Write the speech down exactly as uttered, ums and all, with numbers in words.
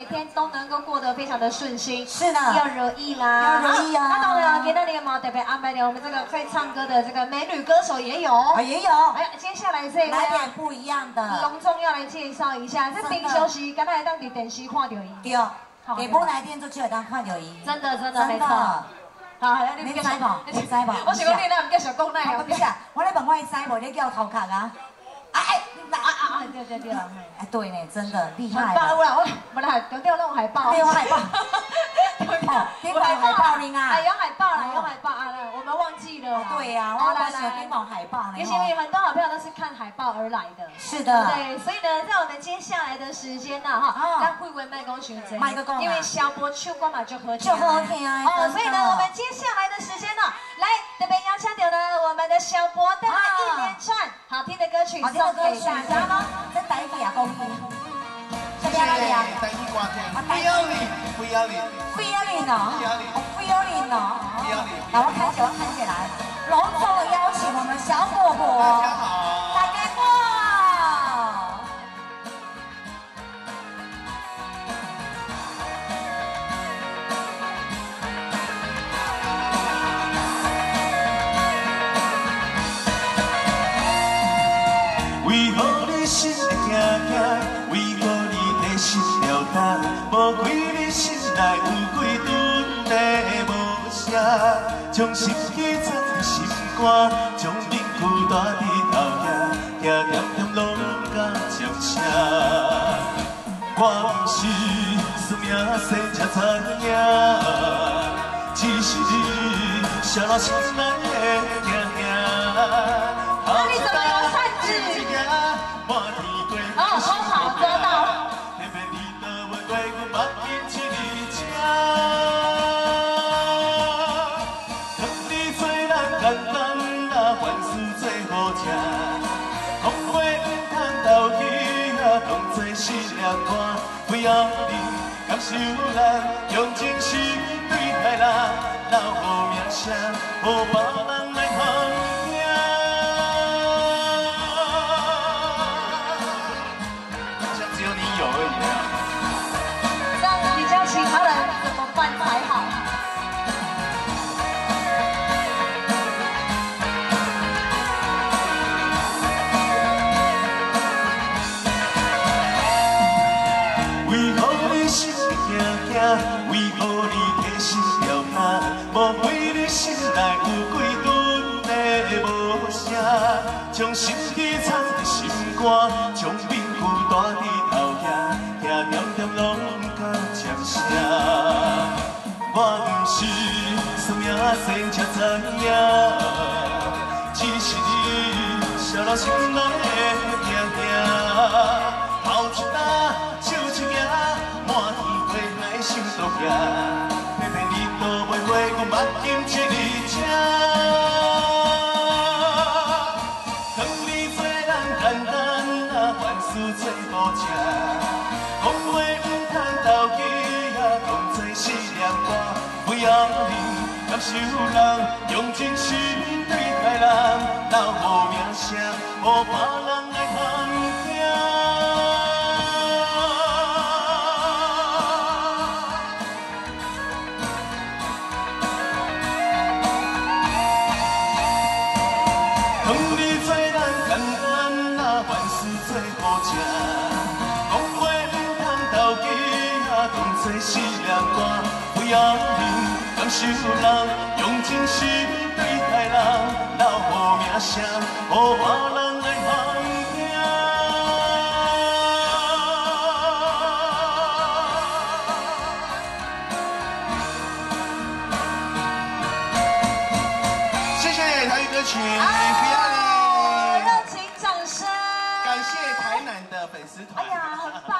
天都能够过得非常的顺心。 是的， 要如意啦， 要如意啊！ 那当然，给到你嘛特别安排了我们这个会唱歌的这个美女歌手也有， 啊也有。 哎，接下来这一位来点不一样的， 隆重要来介绍一下，这平常时刚才当伫电视看到伊， 对，电波来电出去当看到伊， 真的真的没错。好，你你知无？你知无？ 我想讲你那唔继续讲那个。不是，我咧问我知无？你叫头壳啊？哎，啊啊啊！ 对对对， 哎对呢，真的厉害。 海报啦，我不啦，丢掉那种海报。 丢海报。丢海报呢啊？ 哎，有海报啦，有海报啊，我们忘记了。 对呀，我来来给某海报呢。 也因为很多好朋友都是看海报而来的。是的。对，所以呢，在我们接下来的时间呢，哈，让慧文麦公选择，因为小博秋光嘛就好听， 就好听啊。 哦，所以呢，我们接下来的时间呢，来特别邀请到呢我们的小博带来一连串好听的歌曲送给大家喽。 这台语啊，公益。 谢谢台语歌听。不要脸，不要脸， 不要脸哦， 不要脸， 不要脸哦， 不要脸。 那我看起来，看起来，隆重的邀请我们小果果。 大家好。 大家好。 为何你心会惊惊？为何你的心跳动？无怪你心内有几吨的无声，将心机藏在心肝，将面躯带伫头遐，遐点点拢甲接声。我不是输命生才知影，只是你写落心内的疼疼。 那你怎么有扇子？哦，很好，做到。为后你感受人，用真心对待人，留好名声，予别人来旁听。好像只有你有而已啊。那比较其他人怎么办才好？为何你的心跳动？无怪你心内有几吨的无声，将心机藏在心肝，将面躯带伫头遐，遐点点拢甲接声。我不是输命生才知影，只是你写落心内的疼疼。好一搭，笑一个，满天。心都惊，偏偏你都袂回我目睭一日请。当你做人简单啊，凡事做好正，讲话唔通投机啊，讲做事念歌，为后你感受人，用真心对待人，留好名声，予别人来旁听。做事念歌，为后人感受人，用真心对待人，留好名声，予别人来旁听。谢谢台语歌曲《不要脸》，热情掌声！感谢台南的粉丝团。哎呀，很棒。